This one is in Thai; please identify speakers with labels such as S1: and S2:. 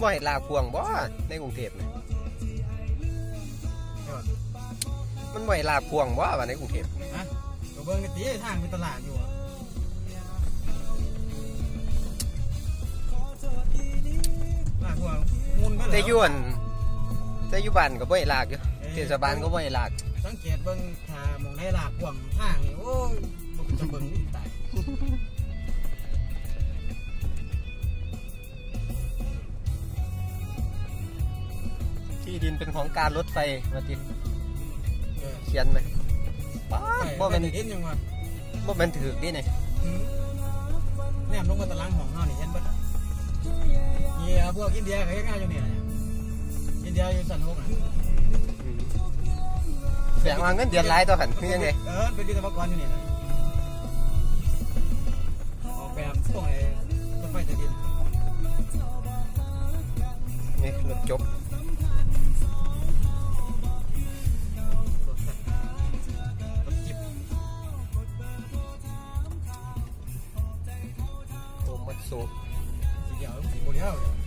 S1: บ่ให้ลากพวงบ่ในกรุงเทพเนี่ยมันบ่ให้ลากพวงบ่ว่าในกรุงเทพ
S2: ฮะก็เบิ่งกันตีทางเป็นตลาดอยู่ลากพวงมูลไปแล้ว
S1: แต่อยู่บ้านก็บ่ให้ลากอยู่เทศบาลก็บ่ให้ลาก
S2: สังเกตเบิ่งถ้ามองได้ลากพวงทางนี่โอ้ยบ่จะเบิ่งนี่ตาย
S1: ที่ดินเป็นของการรถไฟว่าติเขียนไหมป้าบ่เป็น
S2: เห็นยังวะ
S1: บ่เป็นถือดิเนี่ย
S2: แนมลงมาตารางของเฮานี่เห็นบ่เฮียพวกอินเดียเขาเฮ็ดงานอยู่นี่อินเดียอยู่สันโฮก
S1: แสดงว่าเงินเดือนหลายต่อหันคือยังไง
S2: เป็นวิศวกรอยู่นี่นะออกแบบพวกไอ้รถไฟใต้ดิน
S1: นี่รถจบโอ้มัดโซ่
S2: สีเดียวสีโบเดียว